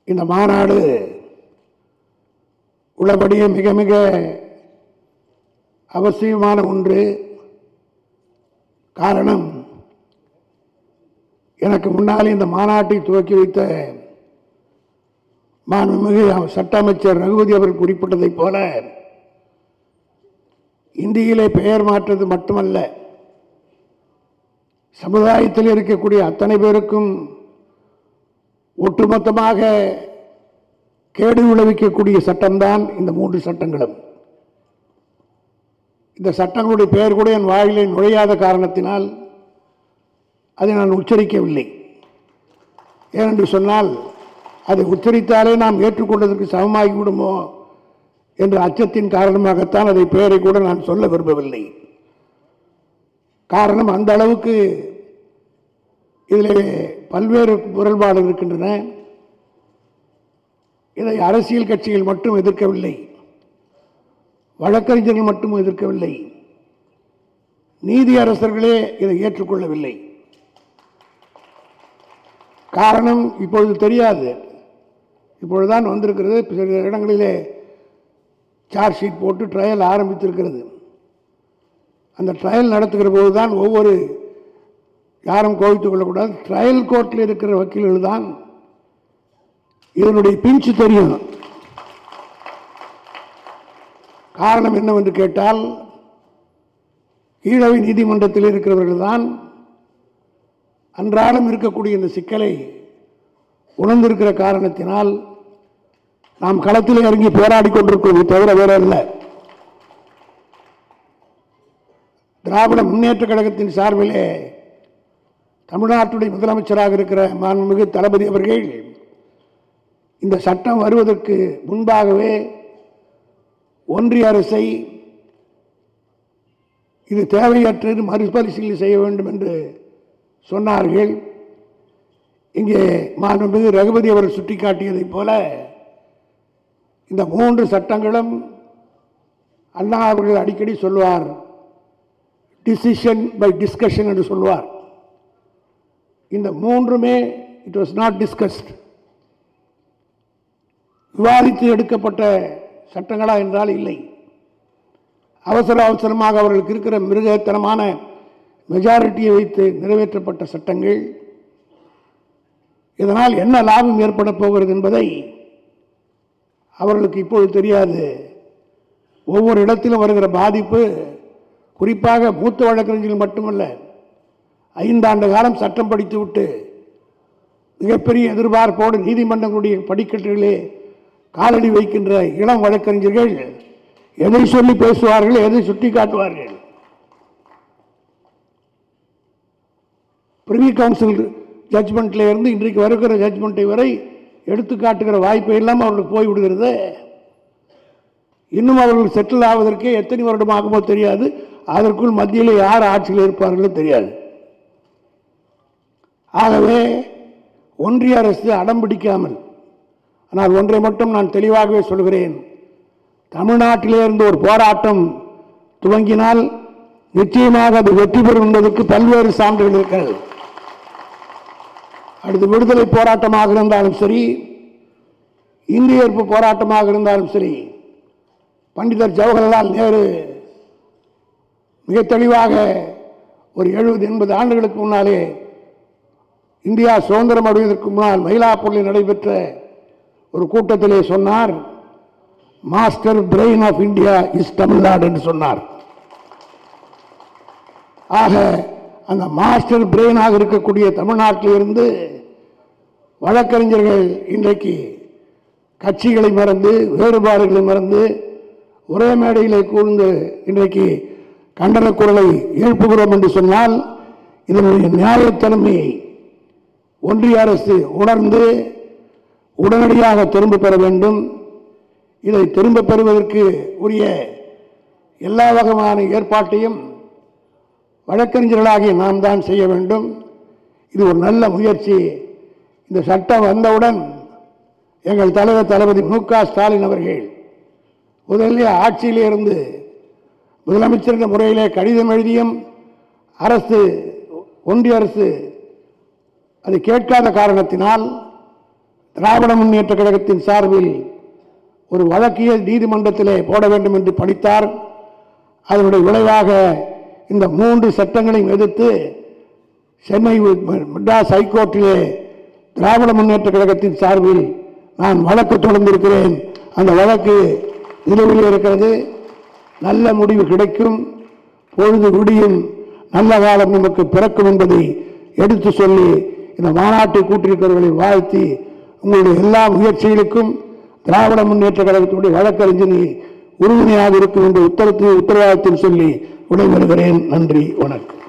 இந்த மாநாடு உள்ளபடியே மிக மிக அவசியமான ஒன்று. காரணம், எனக்கு முன்னால் இந்த மாநாட்டை துவக்கி வைத்த மாண்புமிகு சட்ட அமைச்சர் ரகுபதி அவர்கள் குறிப்பிட்டதைப் போல இந்தியிலே பெயர் மாற்றது மட்டுமல்ல, சமுதாயத்தில் இருக்கக்கூடிய அத்தனை பேருக்கும் ஒட்டுமொத்தமாக கேடு விளைவிக்கக்கூடிய சட்டம்தான் இந்த 3 சட்டங்களும். இந்த சட்டங்களுடைய பெயர் கூட என் வாயிலே நுழையாத காரணத்தினால் அதை நான் உச்சரிக்கவில்லை. ஏனென்று சொன்னால் அதை உச்சரித்தாலே நாம் ஏற்றுக்கொண்டதற்கு சமமாகிவிடுமோ என்ற அச்சத்தின் காரணமாகத்தான் அதை பெயரை கூட நான் சொல்ல விரும்பவில்லை. காரணம், அந்த அளவுக்கு இதில் பல்வேறு முரண்பாடுகள் இருக்கின்றன. இதை அரசியல் கட்சிகள் மட்டும் எதிர்க்கவில்லை, வழக்கறிஞர்கள் மட்டும் எதிர்க்கவில்லை, நீதி அரசர்களே இதை ஏற்றுக்கொள்ளவில்லை. காரணம் இப்பொழுது தெரியாது, இப்பொழுதுதான் வந்திருக்கிறது. சில இடங்களிலே சார்ஜ் ஷீட் போட்டு ட்ரையல் ஆரம்பித்திருக்கிறது. அந்த ட்ரையல் நடத்துகிற போது தான் ஒவ்வொரு யாரும் கோவித்துக் கொள்ளக்கூடாது, ட்ரையல் கோர்ட்டில் இருக்கிற வக்கீல்கள் தான் இதனுடைய பிஞ்சு தெரியும். காரணம் என்னவென்று கேட்டால், கீழவை நீதிமன்றத்தில் இருக்கிறவர்கள் தான் அன்றாடம் இருக்கக்கூடிய இந்த சிக்கலை உணர்ந்திருக்கிற காரணத்தினால் நாம் களத்தில் இறங்கி போராடி கொண்டிருக்கிறோம், தவிர வேற அல்ல. திராவிட முன்னேற்ற கழகத்தின் சார்பிலே தமிழ்நாட்டுடைய முதலமைச்சராக இருக்கிற மாண்புமிகு தளபதி அவர்கள் இந்த சட்டம் வருவதற்கு முன்பாகவே ஒன்றிய அரசை இது தேவையற்றது, மறுபரிசீலனை செய்ய வேண்டும் என்று சொன்னார்கள். இங்கே மாண்புமிகு ரகுபதி அவர்கள் சுட்டிக்காட்டியதைப் போல இந்த 3 சட்டங்களும் அண்ணா அவர்கள் அடிக்கடி சொல்வார், டிசிஷன் பை டிஸ்கஷன் என்று சொல்வார். இந்த 3மே இட் வாஸ் நாட் டிஸ்கஸ்ட், விவாதித்து எடுக்கப்பட்ட சட்டங்களா என்றால் இல்லை. அவசரமாக அவர்களுக்கு இருக்கிற மிருகத்தனமான மெஜாரிட்டியை வைத்து நிறைவேற்றப்பட்ட சட்டங்கள். இதனால் என்ன லாபம் ஏற்பட போகிறது என்பதை அவர்களுக்கு இப்பொழுது தெரியாது. ஒவ்வொரு இடத்திலும் வருகிற பாதிப்பு, குறிப்பாக மூத்த வழக்கறிஞர்கள் மட்டுமல்ல, 5 ஆண்டு காலம் சட்டம் படித்துவிட்டு மிகப்பெரிய எதிர்பார்ப்போடு நீதிமன்றங்களுடைய படிக்கட்டுகளே காலடி வைக்கின்ற இளம் வழக்கறிஞர்கள் எதை சொல்லி பேசுவார்கள், எதை சுட்டி காட்டுவார்கள். பிரிவி கவுன்சில் ஜட்ஜ்மெண்ட்ல இருந்து இன்றைக்கு வருகிற ஜட்ஜ்மெண்ட்டை வரை எடுத்து காட்டுகிற வாய்ப்பை எல்லாம் அவர்களுக்கு போய்விடுகிறது. இன்னும் அவர்கள் செட்டில் ஆவதற்கே எத்தனை வருடம் ஆகுமோ தெரியாது. அதற்குள் மத்தியில் யார் ஆட்சியில் இருப்பார்களோ தெரியாது. ஆகவே ஒன்றிய அரசு அடம் பிடிக்காமல், ஆனால் ஒன்றை மட்டும் நான் தெளிவாகவே சொல்கிறேன், தமிழ்நாட்டிலே இருந்து ஒரு போராட்டம் துவங்கினால் நிச்சயமாக அது வெற்றி பெறும் என்பதற்கு பல்வேறு சான்றுகள் இருக்கிறது. அடுத்து விடுதலை போராட்டமாக இருந்தாலும் சரி, இந்திய எதிர்ப்பு போராட்டமாக இருந்தாலும் சரி, பண்டிதர் ஜவஹர்லால் நேரு மிக தெளிவாக ஒரு 70-80 ஆண்டுகளுக்கு முன்னாலே இந்தியா சுதந்திரம் அடைவதற்கு முன்னால் மயிலாப்பூரில் நடைபெற்ற ஒரு கூட்டத்திலே சொன்னார், master brain of India is Tamil Nadu என்று சொன்னார். ஆக அந்த மாஸ்டர் பிரெயினாக இருக்கக்கூடிய தமிழ்நாட்டில் இருந்து வழக்கறிஞர்கள் இன்றைக்கு கட்சிகளை மறந்து, வேறுபாடுகளை மறந்து, ஒரே மேடையிலே கூர்ந்து இன்றைக்கு கண்டன குரலை எழுப்புகிறோம் என்று சொன்னால், இதனுடைய நியாயத்தன்மையை ஒன்றிய அரசு உணர்ந்து உடனடியாக திரும்ப பெற வேண்டும். இதை திரும்ப பெறுவதற்கு உரிய எல்லா வகையான ஏற்பாட்டையும் வழக்கறிஞர்களாகிய நாம் தான் செய்ய வேண்டும். இது ஒரு நல்ல முயற்சி. இந்த சட்டம் வந்தவுடன் எங்கள் தலைவர் தளபதி மு.க. ஸ்டாலின் அவர்கள் முதலில் ஆட்சியிலே இருந்து முதலமைச்சர் என்ற முறையிலே கடிதம் எழுதியும் ஒன்றிய அரசு அதை கேட்காத காரணத்தினால் திராவிட முன்னேற்ற கழகத்தின் சார்பில் ஒரு வழக்கியல் நீதிமன்றத்திலே போட வேண்டும் என்று படித்தார். அதனுடைய விளைவாக இந்த 3 சட்டங்களையும் எதிர்த்து சென்னை மெட்ராஸ் ஹைகோர்ட்டிலே திராவிட முன்னேற்ற கழகத்தின் சார்பில் நான் வழக்கு தொடர்ந்திருக்கிறேன். அந்த வழக்கு நிலுவையில் இருக்கிறது. நல்ல முடிவு கிடைக்கும், பொழுது விடியும், நல்ல காலம் நமக்கு பிறக்கும் என்பதை எடுத்து சொல்லி இந்த மாநாட்டை கூட்டியிருக்கிறவர்களை வாழ்த்தி உங்களுடைய எல்லா முயற்சிகளுக்கும் திராவிட முன்னேற்ற கழகத்தினுடைய வழக்கறிஞர் உறுதுணையாக இருக்கும் என்ற உத்தரவாதத்தில் சொல்லி விடைபெறுகிறேன். நன்றி, வணக்கம்.